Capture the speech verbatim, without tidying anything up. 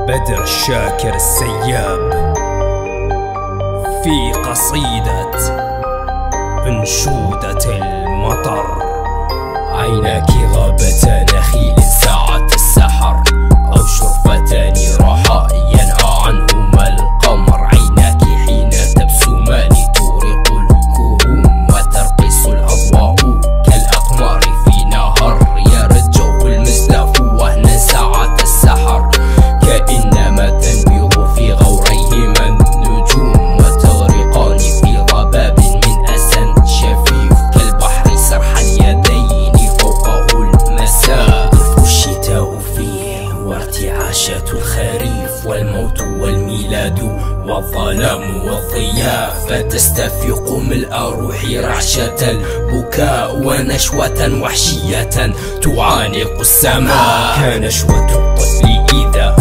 بدر الشاكر السياب في قصيدة أنشودة المطر. عيناك غابة نخيل ساعة السحر، أو شرفتان رحاء ينهى عنهما القمر. عيناك حين تبسمان تورق الكروم، وترقص الأضواء كالأقمار في نهر. يرجو المزدف وهنا ساعة السحر، كأنما تنبض في غوريهما النجوم، وتغرقان في ضباب من أسى شفيف كالبحر سرحا يدين فوقه المساء. يطفو الشتاء فيه وارتعاشات الخريف، والموت والميلاد والظلام والضياء. فتستفيق ملء روحي رعشة البكاء، ونشوة وحشية تعانق السماء. كنشوة الطفل إذا